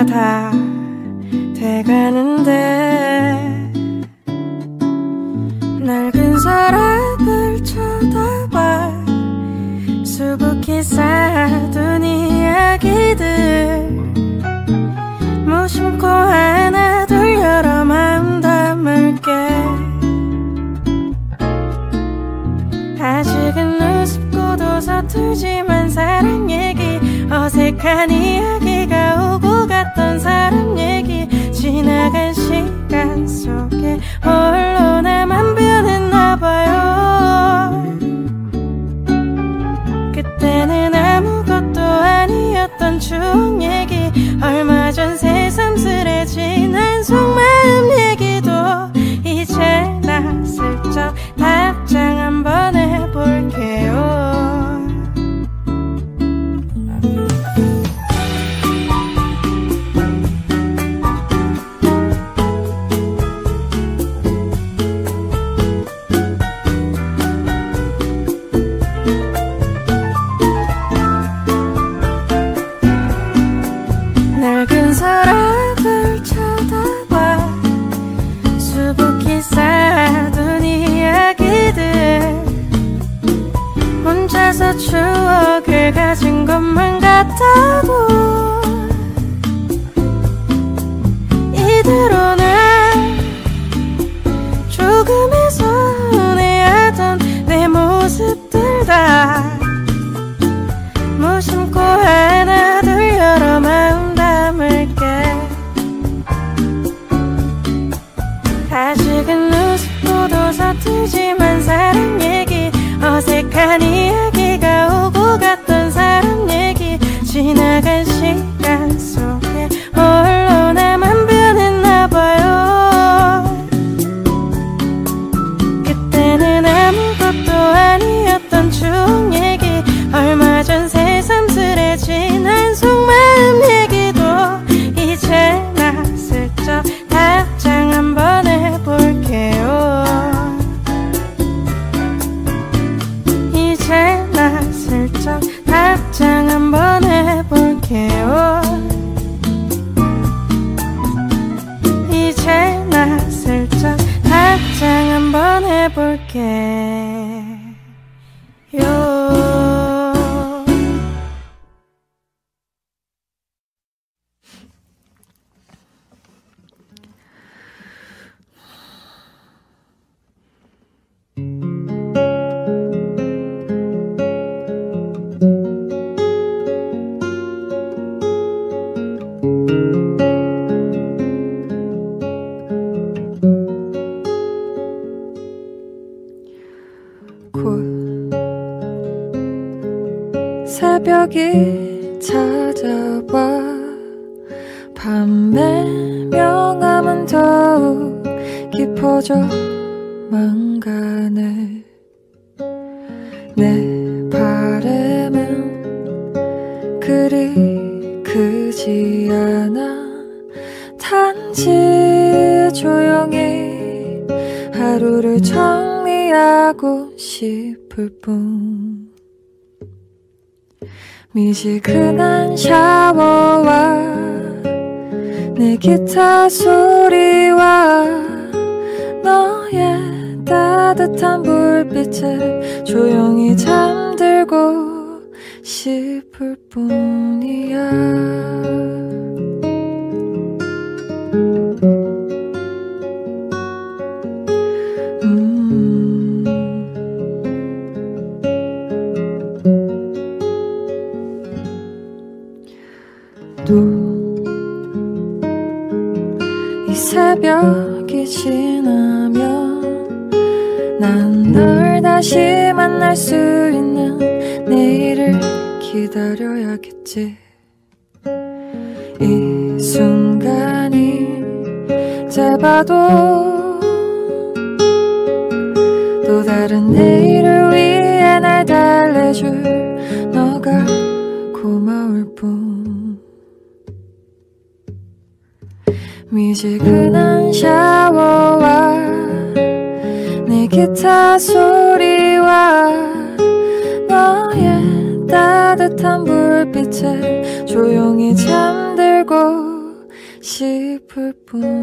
때가 다 돼가는데 낡은 서랍을 쳐다봐 수북히 쌓아둔 이야기들 무심코 하나 둘 여러 마음 담을게. 아직은 우습고도 서툴지만 사랑 얘기 어색한 이야기가 오고 갔던 사람 얘기 지나간 시간 속에 홀로 나만 변했나봐요. 그때는 아무것도 아니었던 추억 얘기 얼마 전 새삼스레 지난 속마음 얘기도 이제 나 슬쩍 답장 한번 해볼게요. 낡은 서랍을 쳐다봐 수북히 쌓아둔 이야기들 혼자서 추억을 가진 것만 같아도 이대로는 조금의 서운해하던 내 모습들 다 무심코 하나 둘 여러 마음 담을게. 아직은 우습고도 서툴지만 사랑 얘기 어색한 이야기가 오고 갔던 사람 얘기 지나간 시간 속에 홀로 나만 변했나봐요. 그때는 아무것도 아니었던 추억 얘기 얼마 전 새삼스레 지난 속마음 얘기도 이제 나 슬쩍 답장 한번 해볼게요. 이제 나 슬쩍 답장 한번 해볼게요. 이제 나 슬쩍 답장 한번 해볼게요. 새벽이 찾아와 밤의 명암은 더욱 깊어져만 가네. 내 바람은 그리 크지 않아. 단지 조용히 하루를 정리하고 싶을 뿐. 미지근한 샤워와 내 기타 소리와 너의 따뜻한 불빛에 조용히 잠들고 싶을 뿐이야. 이 새벽이 지나면 난 널 다시 만날 수 있는 내일을 기다려야겠지. 이 순간이 짧아도 또 다른 내일을 위해 날 달래줄 너가 고마울 뿐. 미지근한 샤워와 내 기타 소리와 너의 따뜻한 불빛에 조용히 잠들고 싶을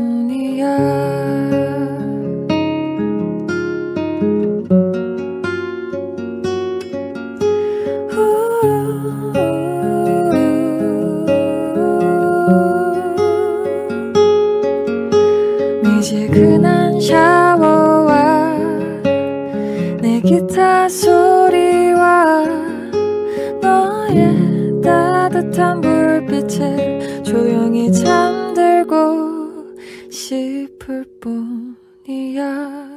뿐이야. 미지근한 샤워와 내 기타 소리와 너의 따뜻한 불빛에 조용히 잠들고 싶을 뿐이야.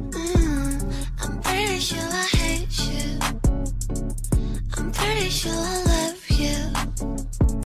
Sure.